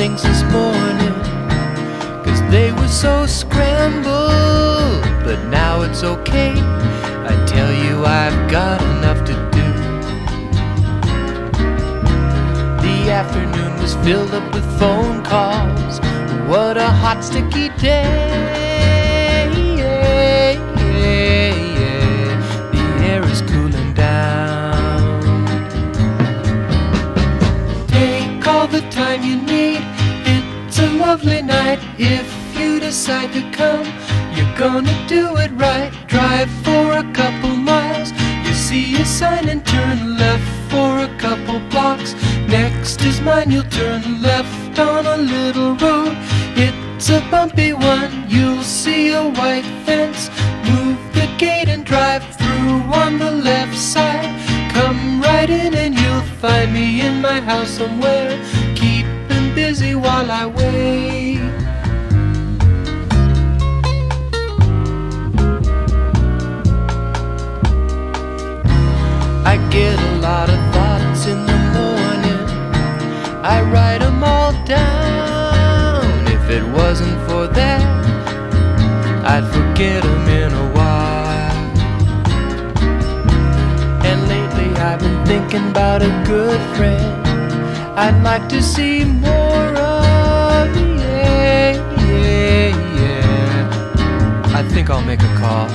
things this morning, 'cause they were so scrambled. But now it's okay, I tell you I've got enough to do. The afternoon was filled up with phone calls. What a hot, sticky day. The air is cooling down. Take all the time you need. It's a lovely night. If you decide to come, you're gonna do it right. Drive for a couple miles. You see a sign and turn left for a couple blocks. Next is mine, you'll turn left on a little road. It's a bumpy one, you'll see a white fence. Move the gate and drive through on the left side. Come right in and you'll find me in my house somewhere, keeping busy while I wait. I get a lot of thoughts in the morning. I write them all down. If it wasn't for that, I'd forget them in a while. And lately I've been thinking about a good friend I'd like to see more of. Yeah. I think I'll make a call.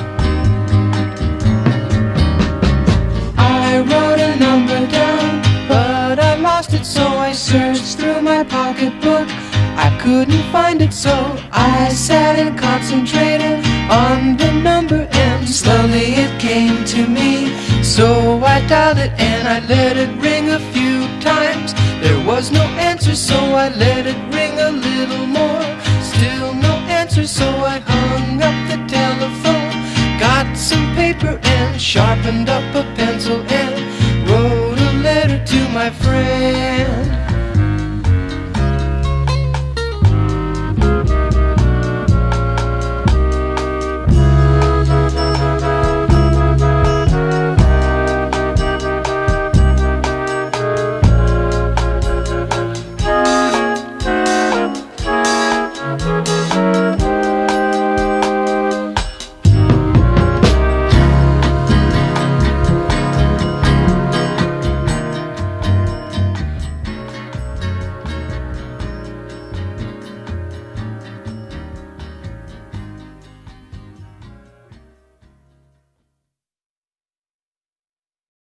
I wrote a number down, but I lost it, so I searched through my pocketbook. I couldn't find it, so I sat and concentrated on the number, and slowly it came to me. So I dialed it and I let it ring a few times. There was no answer, so I let it ring a little more. Still no answer, so I hung up the telephone. Got some paper and sharpened up a pencil and wrote a letter to my friend.